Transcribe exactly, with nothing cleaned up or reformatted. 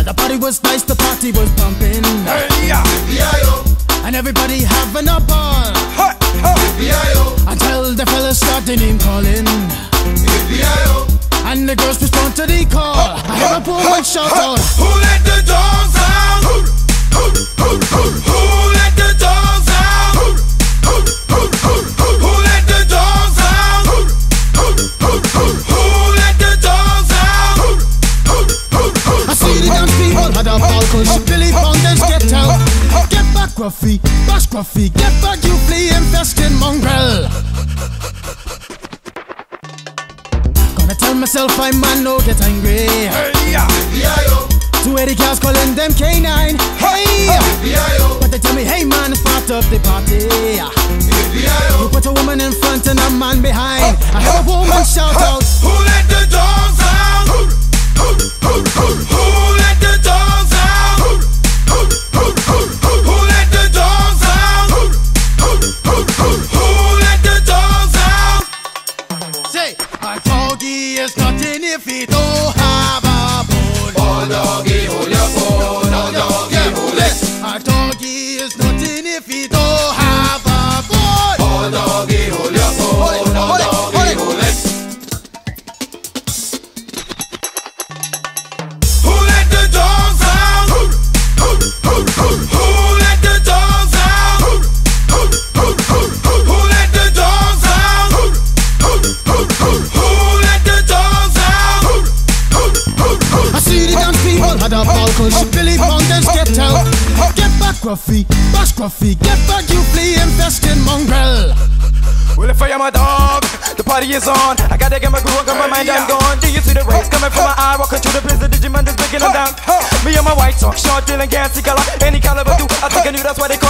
The party was nice, the party was pumping. Hey, yeah. And everybody having a ball. Hey, hey. Until the fellas started name calling. And the girls respond to the call. I hear a woman shout out, who let the dogs out? Who, who, who, who, who let the dogs out? Who, who, who, who, who let the dogs out? Who, who, who, who, who let the dogs out? Who, who, who, who, I see the dance people had a ball cause Billy Fountains get out. Get back Gruffy, bash Gruffy, get back you flea infested mongrel. Gonna tell myself I man no get angry. hey, yeah. Two eighty cars calling them K nine. Hey, but they tell me hey man it's part of the party. You put a woman in front and a man behind. I heard a woman shout out, who let the dogs out? Who, who, who, who, who let the dogs out? Who, who, who, who, who let the dogs out? Who, who, who, who, who let the dogs out? say a doggy is nothing if he don't have a bone. Oh doggy, hold your bone. Oh doggy, hold it. A doggy is nothing if he don't have a bone. Oh doggy, hold your bone. Oh doggy, hold it. Who let the dogs out? Who, who, who, who, who let the dogs out? Who, who, who, who, who let the dogs out? Who, who, who, who, who let the dogs out? Who, who, who, who, I see the dance people had a ball cause Billy Fountains get out. Get back Gruffy, bash Gruffy, get back you flea infested mongrel. Well, if I am a dog, the party is on. I gotta get my groove on, got my mind, I'm gone. Do you see the rays coming from my eye? Walking through the prison, Digimon is breaking them down. Me and my white talk, short, dealing, gassy color. Any caliber do, I think I knew that's why they call